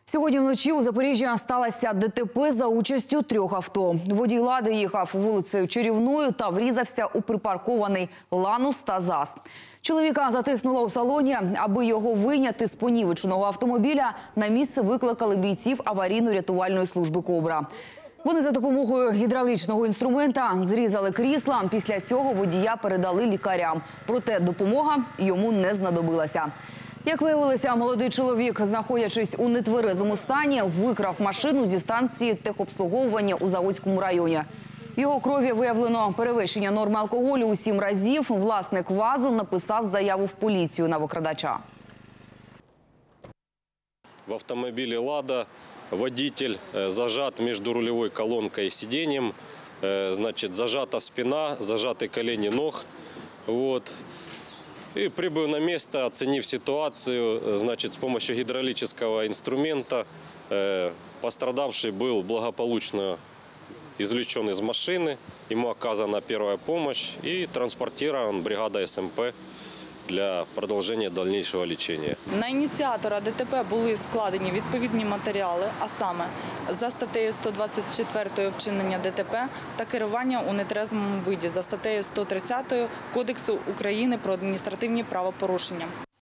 Сьогодні вночі у Запоріжжі сталося ДТП за участю 3 авто. Водій «Лади» їхав вулицею Чарівною та врізався у припаркований «Ланус» та ЗАЗ. Чоловіка затиснуло у салоні. Аби його вийняти з понівеченого автомобіля, на місце викликали бійців аварійно-рятувальної служби «Кобра». Вони за допомогою гідравлічного інструмента зрізали крісла. Після цього водія передали лікарям. Проте допомога йому не знадобилася. Як виявилося, молодий чоловік, знаходячись у нетверезому стані, викрав машину зі станції техобслуговування у Заводському районі. В його крові виявлено перевищення норми алкоголю у 7 разів. Власник ВАЗу написав заяву в поліцію на викрадача. В автомобиле «Лада» водитель зажат между рулевой колонкой и сиденьем. Значит, зажата спина, зажаты колени ног. И прибыв на место, оценив ситуацию, значит, с помощью гидравлического инструмента пострадавший был благополучно извлечен из машины. Ему оказана первая помощь и транспортирован бригада СМП для продовження дальнейшего лічення. На ініціатора ДТП були складені відповідні матеріали, а саме за статтею 124 вчинення ДТП та керування у нетрезвому виді за статтею 130 Кодексу України про адміністративні правопорушення.